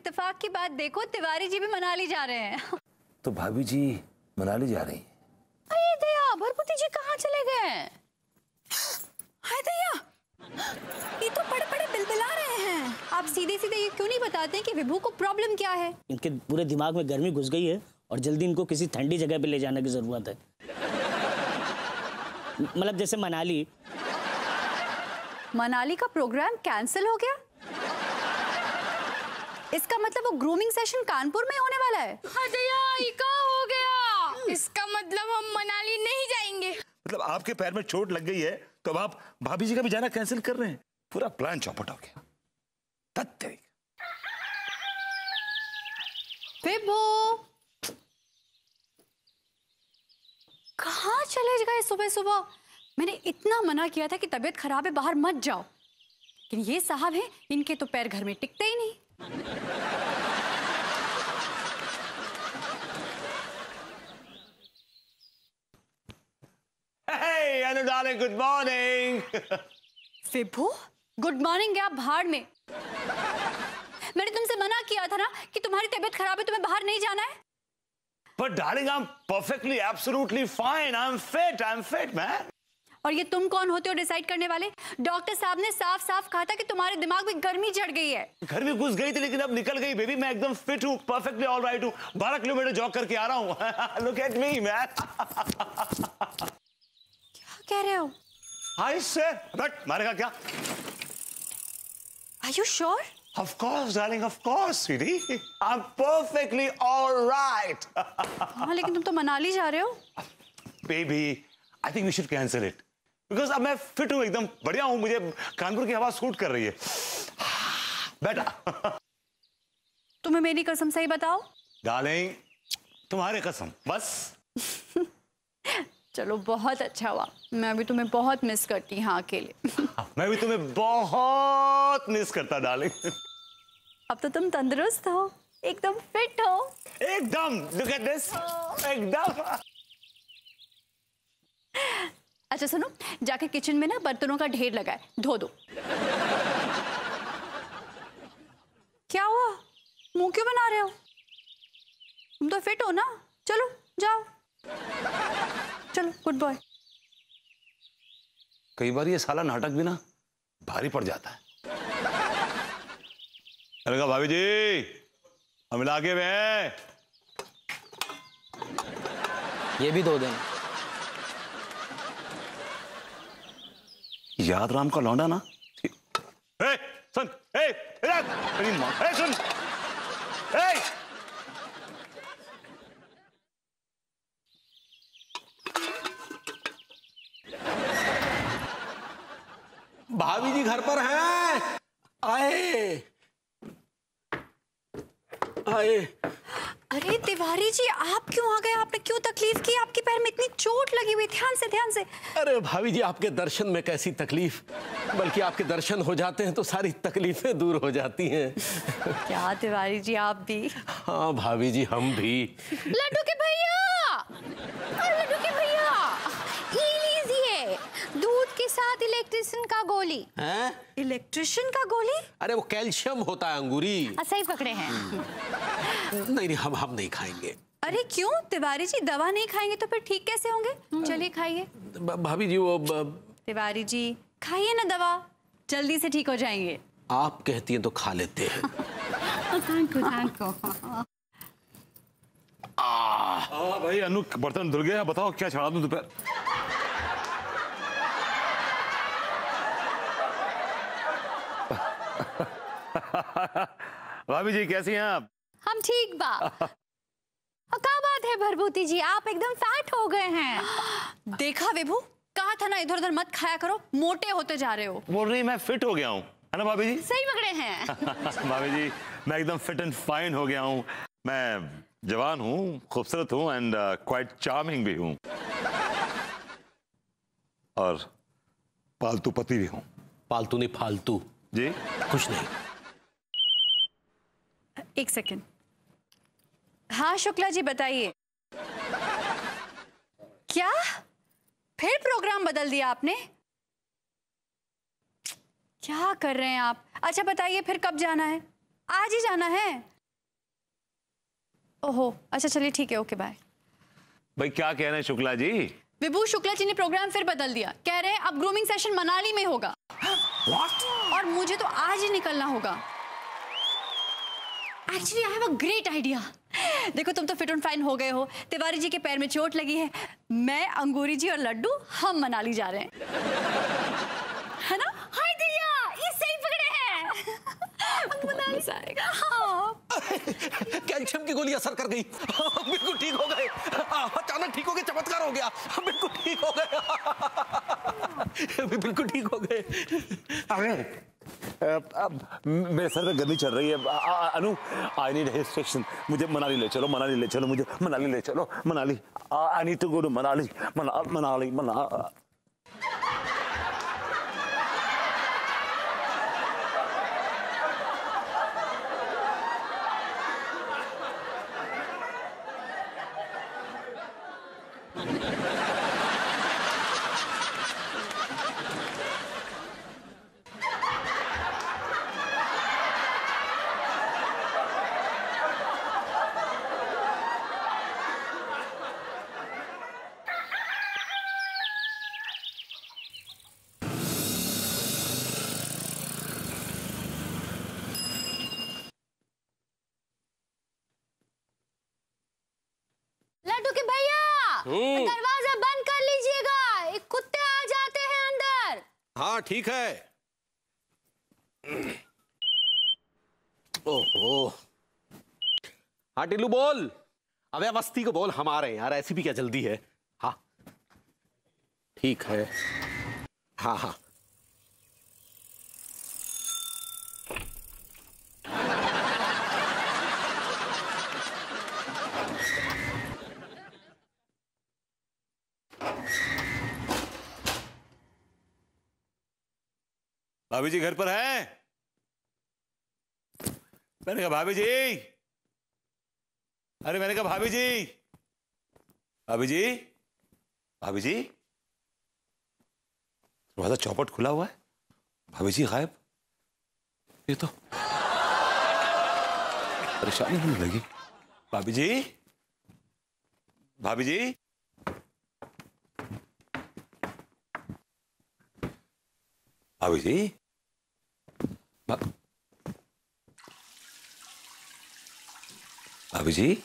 इत्तेफाक की बात देखो, तिवारी जी भी मनाली जा रहे हैं। तो भाभी जी मनाली जा रही हैं? अरे दया, भरपूती जी कहाँ चले गए? हाय दया, ये तो बड़े बड़े बिलबिला रहे हैं। आप सीधे सीधे ये क्यों नहीं बताते कि विभू को प्रॉब्लम क्या है? इनके पूरे दिमाग में गर्मी घुस गई है और जल्दी इनको किसी ठंडी जगह पे ले जाने की जरूरत है। मतलब जैसे मनाली। मनाली का प्रोग्राम कैंसिल हो गया? इसका मतलब वो ग्रूमिंग सेशन कानपुर में होने वाला है। दया, ये क्या हो गया? इसका मतलब हम मनाली नहीं जाएंगे। मतलब आपके पैर में चोट लग गई है तो अब आप भाभी जी का भी जाना कैंसिल कर रहे हैं? पूरा प्लान चौपट हो गया। विभू कहाँ चले गए सुबह सुबह? मैंने इतना मना किया था कि तबीयत खराब है, बाहर मत जाओ, लेकिन ये साहब हैं, इनके तो पैर घर में टिकते ही नहीं। Hey, Anu darling, good morning. Vibhu, good morning क्या भाड़ में? मैंने तुमसे मना किया था ना कि तुम्हारी तबीयत खराब है, तुम्हें बाहर नहीं जाना है। But darling, I'm perfectly, absolutely fine. I'm fit, man. और ये तुम कौन होते हो डिसाइड करने वाले? डॉक्टर साहब ने साफ साफ कहा था कि तुम्हारे दिमाग में गर्मी चढ़ गई है। घर में घुस गई थी लेकिन अब निकल गई बेबी। मैं एकदम फिट हूँ, परफेक्टली ऑल राइट हूँ। 12 किलोमीटर जॉग करके आ रहा हूँ। Look at me, man. क्या कह रहे हो? I swear, but मारेगा क्या? Are you sure? Of course, darling, of course, sweetie. I'm perfectly all right. हाँ, लेकिन तुम तो मनाली जा रहे हो। Baby, I think we should cancel it. Because अब मैं फिट हूँ, एकदम बढ़िया हूँ, मुझे कानपुर की हवा सूट कर रही है। बेटा। तुम्हें मेरी कसम सही बताओ। डार्लिंग, तुम्हारे कसम, बस। चलो बहुत अच्छा हुआ, मैं भी तुम्हें बहुत मिस करती हूँ अकेले। मैं भी तुम्हें बहुत मिस करता डार्लिंग। अब तो तुम तंदुरुस्त हो, एकदम फिट हो। एकदम, look at this, एकदम। अच्छा सुनो, जाके किचन में ना बर्तनों का ढेर लगा है, धो दो। क्या हुआ? मुंह क्यों बना रहे हो? तुम तो फिट हो ना, चलो जाओ। चलो, गुड बॉय। कई बार ये साला नाटक भी ना भारी पड़ जाता है। अरे कहा भाभी जी, हम इलाके में हैं। ये भी 2 दिन। याद राम का लौंडा ना। ए, सुन, ए, मेरी माँ, ए, सुन, ए। भाभी जी घर पर हैं? आए आए। अरे तिवारी जी, आप क्यों आ गए? आपने क्यों तकलीफ की? आपके पैर में इतनी चोट लगी हुई। ध्यान से, ध्यान से। अरे भाभी जी, आपके दर्शन में कैसी तकलीफ, बल्कि आपके दर्शन हो जाते हैं तो सारी तकलीफें दूर हो जाती हैं। क्या तिवारी जी, आप भी? हाँ भाभी जी, हम भी। लड्डू के भैया, लड्डू के भैया, ये लीजिए, दूध के साथ इलेक्ट्रिशियन का गोली। हैं? इलेक्ट्रिशियन का गोली? अरे वो कैल्शियम होता है, अंगूरी। सही पकड़े हैं। नहीं, हम नहीं खाएंगे। अरे क्यों तिवारी जी, दवा नहीं खाएंगे तो फिर ठीक कैसे होंगे? चलिए खाइए। भाभी जी वो तिवारी जी खाइए ना दवा, जल्दी से ठीक हो जाएंगे। आप कहती हैं तो खा लेते हैं। हाँ भाई, अनु बर्तन धुल गया, बताओ क्या चढ़ा दूं दोपहर? भाभी जी कैसी हैं आप? हम ठीक बा। क्या बात है भरभूति जी, आप एकदम फैट हो गए हैं। देखा विभू, कहा था ना इधर उधर मत खाया करो, मोटे होते जा रहे हो। बोल रही मैं फिट हो गया हूँ, है ना भाभी जी? सही पकड़े हैं। भाभी जी, मैं एकदम फिट एंड फाइन हो गया हूँ। मैं जवान हूँ, खूबसूरत हूँ एंड क्वाइट चार्मिंग भी हूँ, और पालतू पति भी हूँ। पालतू नहीं, फालतू जी? कुछ नहीं। एक सेकंड। हाँ शुक्ला जी बताइए। क्या फिर प्रोग्राम बदल दिया आपने? क्या कर रहे हैं आप? अच्छा बताइए फिर कब जाना है? आज ही जाना है? ओहो, अच्छा चलिए ठीक है, ओके बाय। भाई क्या कह रहे हैं शुक्ला जी? विभू शुक्ला जी ने प्रोग्राम फिर बदल दिया, कह रहे हैं अब ग्रूमिंग सेशन मनाली में होगा। What? और मुझे तो आज ही निकलना होगा। Actually I have a great idea. देखो तुम तो फिट एंड फाइन हो गए हो, तिवारी जी के पैर में चोट लगी है, मैं, अंगूरी जी और लड्डू हम मनाली जा रहे हैं, है ना? हाय दिया, ये सही पकड़े हैं। मनाली से आएगा। हाँ। कैल्शियम की गोली असर कर गई, बिल्कुल ठीक हो गए, अचानक ठीक हो गए, चमत्कार हो गया, बिल्कुल ठीक हो गए, बिल्कुल ठीक हो गए। अरे अब मेरे सर में गर्मी चल रही है। अनु, आई नीड हिल स्टेशन, मुझे मनाली ले चलो, मनाली ले चलो, मुझे मनाली ले चलो, Manali. I need to go to Manali, Manali. लड्डू के भैया, दरवाजा बंद कर लीजिएगा, एक कुत्ते आ जाते हैं अंदर। हाँ ठीक है। ओहो, हाँ टिल्लू बोल। अबे अवस्थी को बोल हम आ रहे हैं यार, ऐसी भी क्या जल्दी है। हाँ ठीक है, हाँ हाँ। भाभी जी घर पर है? मैंने कहा भाभी जी, अरे मैंने कहा भाभी जी, भाभी जी, भाभी जी। दरवाजा चौपट खुला हुआ है, भाभी जी गायब। ये तो परेशानी होने लगी। भाभी जी, भाभी जी, भाभी जी, भाभी जी।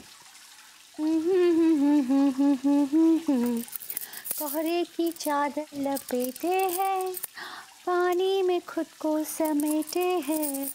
कोहरे की चादर लपेटे हैं, पानी में खुद को समेटे हैं।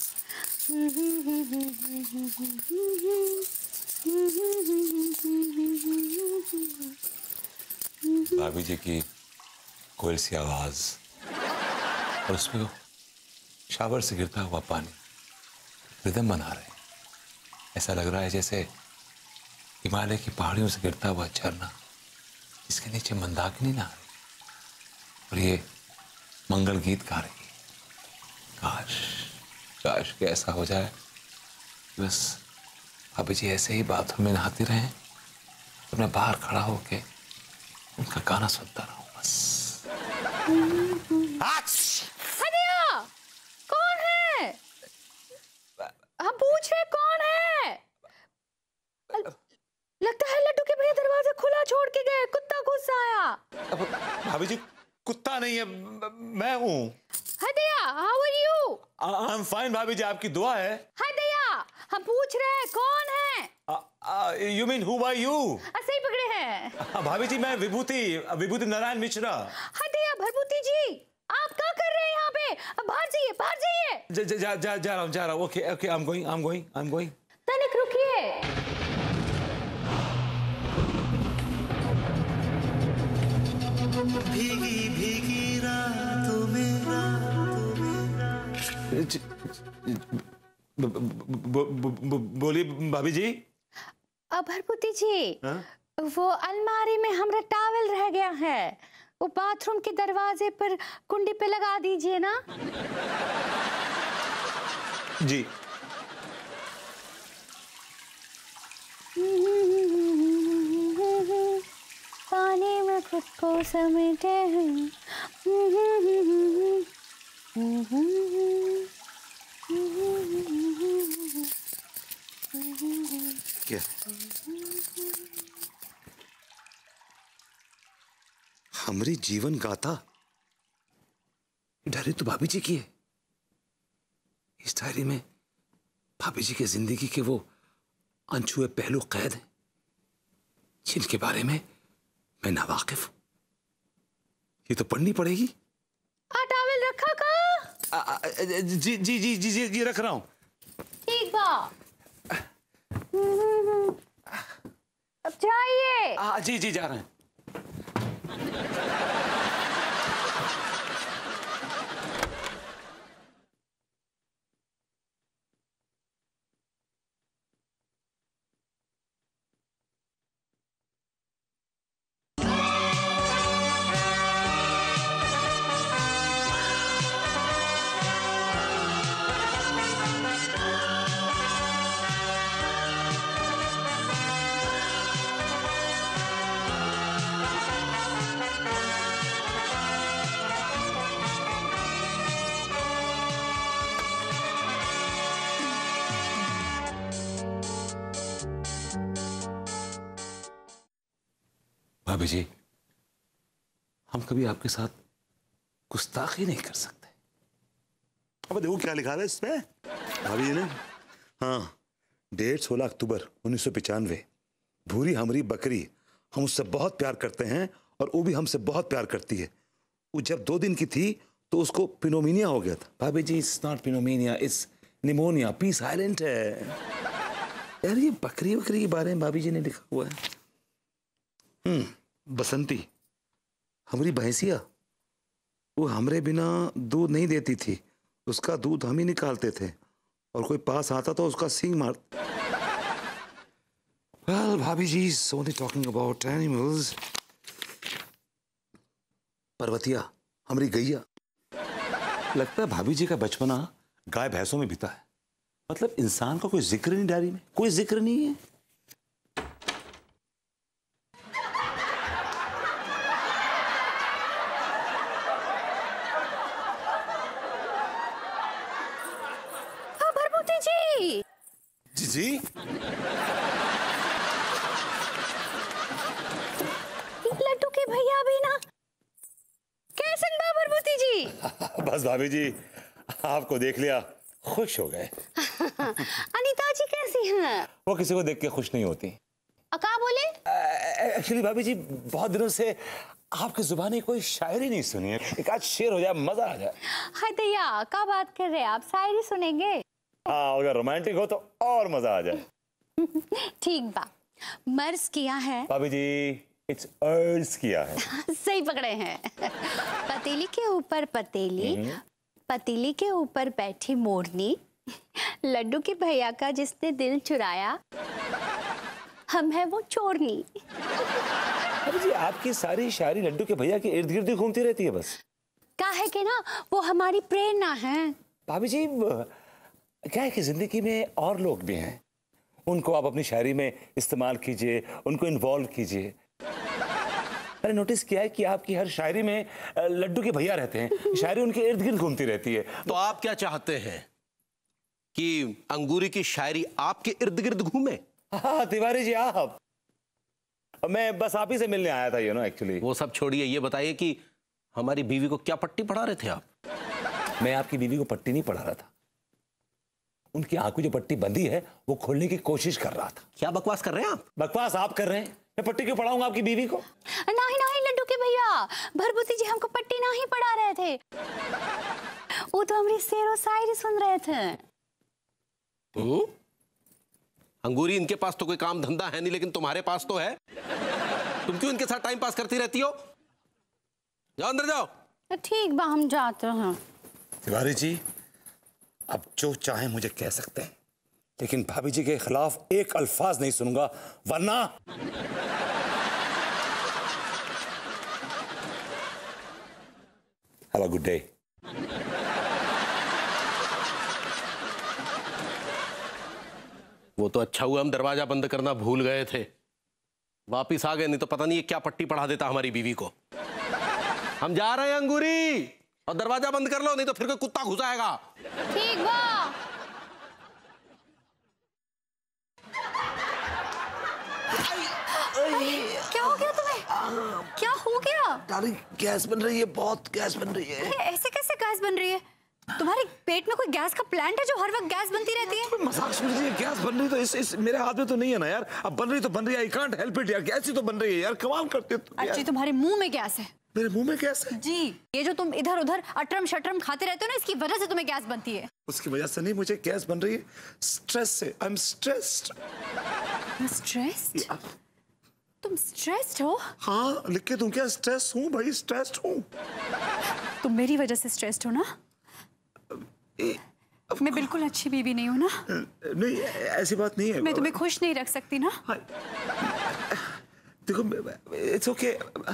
भाभी जी की कोयल सी आवाज और उसमें वो शावर से गिरता हुआ पानी रिदम बना रहे हैं। ऐसा लग रहा है जैसे हिमालय की पहाड़ियों से गिरता हुआ झरना, इसके नीचे मंदाकिनी ना रही और ये मंगल गीत गा रही है। काश काश कि ऐसा हो जाए, बस भाभी जी ऐसे ही बाथरूम में नहाती रहें और मैं बाहर खड़ा होके उनका गाना सुनता रहूं बस। हदिया, कौन है? हम पूछ रहे कौन है? लगता है लड्डू के भैया दरवाजा खुला छोड़ के गए, कुत्ता गुस्सा आया। भाभी जी कुत्ता नहीं है, मैं हूँ। Hadiya, how are you? I am fine भाभी जी, आपकी दुआ है। हदिया, हम पूछ रहे हैं कौन है? You mean who are you? सही पकड़े हैं। भाभी जी मैं विभूति नारायण मिश्रा। हदिया, भरभूति जी, आप क्या कर रहे हैं यहाँ पे? बाहर जाइए, बाहर जाइए। जा रहा हूँ। Okay I am going. तनिक रुकिए। भीगी भीगी रातों में बोलिए भाभी जी। भरभूति जी, वो अलमारी में हमारा टॉवल रह गया है, वो बाथरूम के दरवाजे पर कुंडी पे लगा दीजिए ना। जी। पानी में खुद को समेटे हैं। क्या हमारी जीवन गाथा डायरी तो भाभी जी की है। इस डायरी में भाभी जी की जिंदगी के वो अनछुए पहलू कैद हैं जिनके बारे में मैं नावाकिफ हूं। ये तो पढ़नी पड़ेगी। टॉवेल रखा का? जी जी जी जी जी रख रहा हूं। ठीक बा। अब जाइए। जी जी जा रहे हैं। भाभी जी, हम कभी आपके साथ गुस्ताखी नहीं कर सकते। अब देखो क्या लिखा है इसमें भाभी जी ने। हाँ, डेट 16 अक्टूबर 1995। भूरी हमारी बकरी, हम उससे बहुत प्यार करते हैं और वो भी हमसे बहुत प्यार करती है। वो जब 2 दिन की थी तो उसको पिनोमिनिया हो गया था। भाभी जी, it's not pneumonia, it's pneumonia. P silent है यार। ये बकरी के बारे में भाभी जी ने लिखा हुआ है। बसंती हमारी भैंसिया, वो हमरे बिना दूध नहीं देती थी। उसका दूध हम ही निकालते थे और कोई पास आता तो उसका सींग मार। Well, भाभी जी is only talking about animals. Parvatiya हमारी गैया। लगता है भाभी जी का बचपना गाय भैंसों में बीता है। मतलब इंसान का कोई जिक्र नहीं डायरी में, कोई जिक्र नहीं है। जी जी लड्डू के भैया भी ना। कैसन बा भरभूति जी? बस भाभी जी, आपको देख लिया खुश हो गए। अनीता जी कैसी हैं? वो किसी को देख के खुश नहीं होती। का बोले? एक्चुअली भाभी जी, बहुत दिनों से आपकी जुबानी कोई शायरी नहीं सुनी है। एक आध शेर हो जाए, मजा आ जाए। हाय दैया, का बात कर रहे हैं आप? शायरी सुनेंगे? हाँ, अगर रोमांटिक हो तो और मजा आ जाए। ठीक बा। मर्ज किया है भाभी जी, इट्स अर्ज किया है। सही पकड़े हैं। पतीली के ऊपर पतीली, पतीली के ऊपर बैठी मोरनी, लड्डू के भैया का जिसने दिल चुराया, हम है वो चोरनी। भाभी जी, आपकी सारी शायरी लड्डू के भैया के इर्द गिर्द घूमती रहती है बस। का है कि ना, वो हमारी प्रेरणा है। भाभी जी, क्या है कि जिंदगी में और लोग भी हैं, उनको आप अपनी शायरी में इस्तेमाल कीजिए, उनको इन्वॉल्व कीजिए। मैंने नोटिस किया है कि आपकी हर शायरी में लड्डू के भैया रहते हैं, शायरी उनके इर्द गिर्द घूमती रहती है। तो आप क्या चाहते हैं कि अंगूरी की शायरी आपके इर्द गिर्द घूमे? हाँ तिवारी जी, आप, मैं बस आप ही से मिलने आया था, एक्चुअली। वो सब छोड़िए, ये बताइए कि हमारी बीवी को क्या पट्टी पढ़ा रहे थे आप? मैं आपकी बीवी को पट्टी नहीं पढ़ा रहा था। उनकी आंखों जो पट्टी बंधी है वो खोलने की कोशिश कर रहा था। क्या बकवास कर रहे हैं आप? बकवास आप कर रहे हैं। मैं पट्टी क्यों पढ़ाऊंगा आपकी बीवी को? नहीं नहीं लड्डू के भैया, भरभूति जी हमको पट्टी नहीं पढ़ा रहे थे। वो तो हमारी शेरो शायरी सुन रहे थे। अंगूरी, इनके पास तो कोई काम धंधा है नहीं, लेकिन तुम्हारे पास तो है। तुम क्यों इनके साथ टाइम पास करती रहती हो? जाओ अंदर जाओ। ठीक बा, हम जाते हैं। तिवारी जी, अब जो चाहे मुझे कह सकते हैं, लेकिन भाभी जी के खिलाफ एक अल्फाज नहीं सुनूंगा, वरना। Have a good day. वो तो अच्छा हुआ हम दरवाजा बंद करना भूल गए थे, वापिस आ गए, नहीं तो पता नहीं क्या पट्टी पढ़ा देता हमारी बीवी को। हम जा रहे हैं अंगूरी, और दरवाजा बंद कर लो, नहीं तो फिर कोई कुत्ता घुस आएगा। ठीक बा। क्या हो गया तुम्हें? क्या हो गया? डार्लिंग गैस बन रही है, बहुत गैस बन रही है। अरे ऐसे कैसे गैस बन रही है? तुम्हारे पेट में कोई गैस का प्लांट है जो हर वक्त गैस बनती रहती है? मजाक समझ रही है, गैस बन रही तो इस मेरे हाथ में तो नहीं है ना यार। अब बन रही तो बन रही है, आई कांट हेल्प इट यार। गैस ही तो बन रही है यार, कमाल करते हो तुम यार। अच्छी तुम्हारे मुंह में गैस है। मेरे मुंह में गैस है? जी, ये जो तुम इधर उधर अटरम शटरम खाते रहते हो ना, इसकी वजह से तुम्हें गैस बनती है। उसकी वजह से नहीं, मुझे गैस बन रही है स्ट्रेस से। I am stressed. स्ट्रेस्ड? तुम स्ट्रेस्ड हो? हाँ, लिख के दूं क्या? स्ट्रेस हूँ भाई, स्ट्रेस्ड हूँ। तुम मेरी वजह से स्ट्रेस्ड हो ना? मैं बिल्कुल अच्छी बीवी नहीं हूँ ना? नहीं, ऐसी बात नहीं है। मैं तुम्हें खुश नहीं रख सकती ना? देखो, इट्स ओके।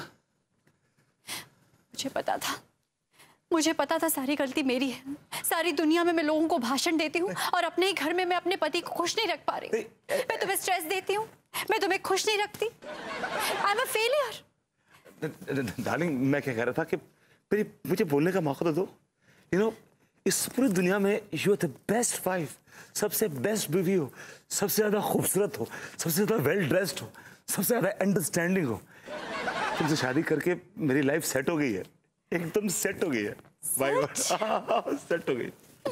मुझे पता था सारी गलती मेरी है। सारी दुनिया में मैं लोगों को भाषण देती हूँ और अपने ही घर में मैं अपने पति को खुश नहीं रख पा रही। मैं तुम्हें स्ट्रेस देती हूँ, मैं तुम्हें खुश नहीं रखती। I am a failure. Darling, मैं क्या कह रहा था कि मुझे बोलने का मौका तो दो। यू नो, इस पूरी दुनिया में you are the best wife, सबसे बेस्ट बीवी हो, सबसे ज्यादा खूबसूरत हो, सबसे ज्यादा वेल ड्रेस्ड हो, सबसे ज्यादा अंडरस्टैंडिंग हो। तुमसे शादी करके मेरी लाइफ सेट हो गई है, एकदम सेट हो गई है। बाय गॉड, सेट हो गई।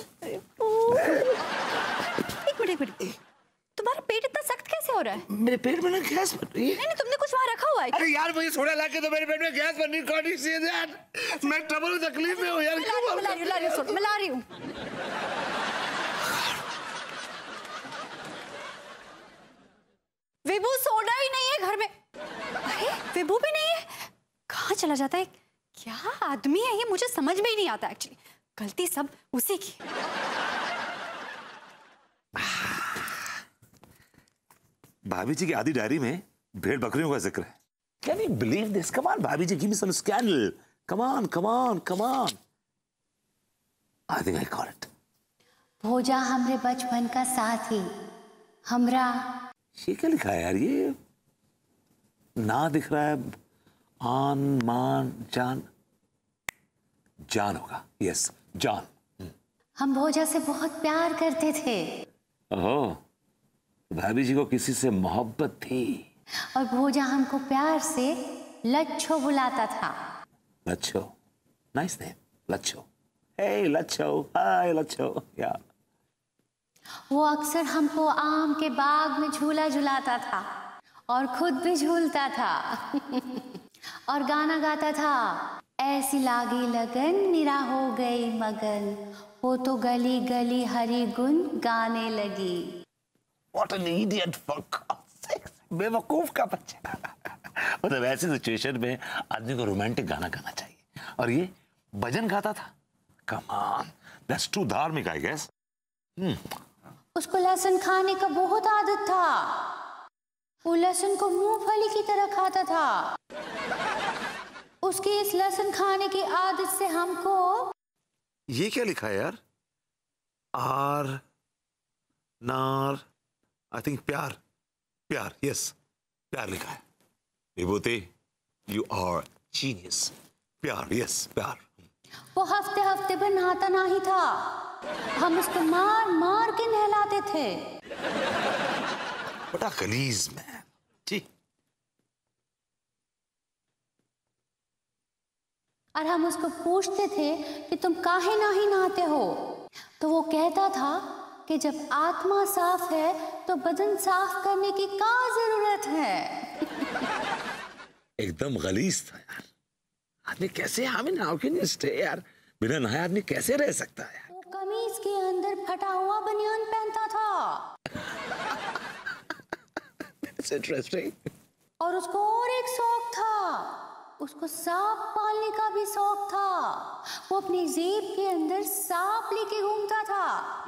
एक मिनट, तुम्हारा पेट इतना सख्त कैसे हो रहा है? मेरे पेट में ना गैस बन रही है। नहीं, तुमने कुछ वहां रखा हुआ है? अरे यार, मुझे सोडा ला के तो मेरे पेट में गैस बन रही है। कौन सी यार, मैं ट्रबल तकलीफ में हूँ यार। मैं ला रही हूँ। विभू सोडा ही नहीं है घर में। अरे विभू भी नहीं है, कहाँ चला जाता है? क्या आदमी है ये, मुझे समझ में ही नहीं आता एक्चुअली। गलती सब उसी की। भाभी जी की आधी डायरी में भेड़ बकरियों का जिक्र है। Can you believe this? Come on, भाभी जी, give me some scandal. Come on, come on, come on. I think I got it. भोजा हमरे बचपन का साथी हमरा। ये क्या लिखा है यार? ये ना दिख रहा है। आन मान जान, जान होगा। यस, जान। हम भोजा से बहुत प्यार करते थे ओह, भाभी जी को किसी से मोहब्बत थी। और भोजा हमको प्यार से लच्छो बुलाता था। लच्छो, नाइस नेम, लच्छो। हे लच्छो, हाय लच्छो यार। वो अक्सर हमको आम के बाग में झूला झुलाता था और खुद भी झूलता था और गाना गाता था, ऐसी लागी लगन निरा हो गई मगन, वो तो गली गली हरी गुन गाने लगी। What an idiot for God's sake! बेवकूफ का बच्चा। मतलब ऐसी सिचुएशन में आदमी को रोमांटिक गाना गाना चाहिए, और ये भजन गाता था। Come on, that's too धार्मिक, I guess. उसको लहसुन खाने का बहुत आदत था। वो लहसुन को मूंगफली की तरह खाता था। उसकी इस लहसुन खाने की आदत से हमको। ये क्या लिखा है यार? आर नार, आई थिंक प्यार, प्यार, यस, प्यार लिखा है। Vibhuti, you are genius. प्यार, यस, प्यार। वो हफ्ते हफ्ते भर नहाता नहीं था। हम उसको मार मार के नहलाते थे। बड़ा गलीज मैन। ठीक। और हम उसको पूछते थे कि तुम काहे नहीं नहाते हो, तो वो कहता था कि जब आत्मा साफ है तो बदन साफ करने की क्या जरूरत है। एकदम गलीज था यार। आदमी कैसे, हाउ कैन यू स्टे यार? बिना नहाए आदमी कैसे रह सकता है? वो कमीज के अंदर फटा हुआ बनियान पहनता था। It's interesting. और उसको और एक शौक था, उसको सांप पालने का भी शौक था। वो अपनी जेब के अंदर सांप लेके घूमता था।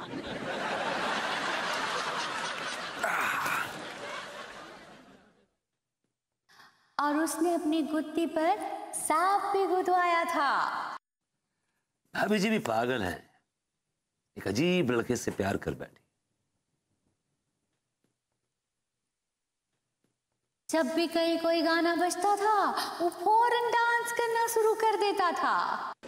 और उसने अपनी गुत्ती पर सांप भी गुदवाया था। भाभी जी भी पागल है, एक अजीब लड़के से प्यार कर बैठी। जब भी कहीं कोई गाना बजता था, वो फौरन डांस करना शुरू कर देता था।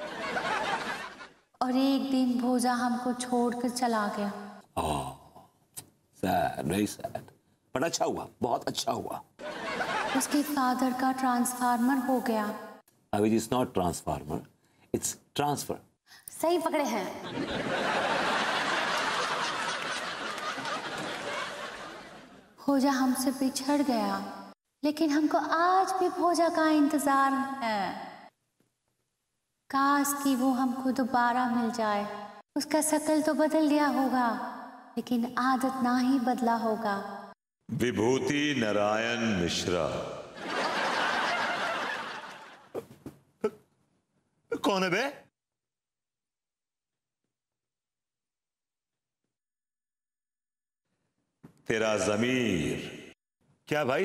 और एक दिन भोजा हमको छोड़कर चला गया। Sad, very sad. बट अच्छा हुआ, बहुत अच्छा हुआ। उसके फादर का ट्रांसफार्मर हो गया। अभी it's not transformer, it's transfer. सही पकड़े हैं। भोजा हमसे बिछड़ गया, लेकिन हमको आज भी भोजा का इंतजार है। काश कि वो हमको दोबारा मिल जाए। उसका शक्ल तो बदल गया होगा, लेकिन आदत ना ही बदला होगा। विभूति नारायण मिश्रा। कौन है बे? तेरा जमीर। क्या भाई,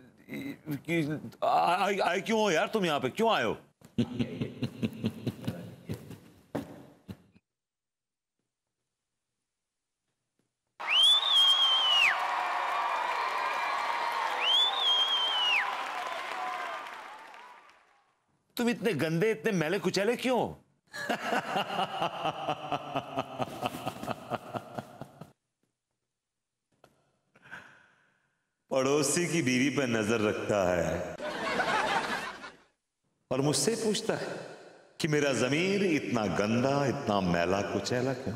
आए क्यों हो यार? तुम यहां पे क्यों आए हो? तुम इतने गंदे, इतने मैले कुचैले क्यों? पड़ोसी की बीवी पर नजर रखता है और मुझसे पूछता है कि मेरा जमीर इतना गंदा, इतना मैला कुचैला क्यों?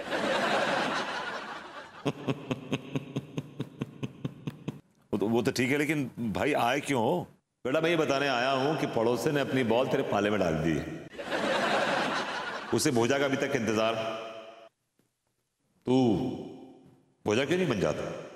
वो तो ठीक है, लेकिन भाई आए क्यों हो? बेटा मैं ये बताने आया हूं कि पड़ोसी ने अपनी बॉल तेरे पाले में डाल दी है। उसे भोजा का अभी तक इंतजार। तू भोजा क्यों नहीं बन जाता?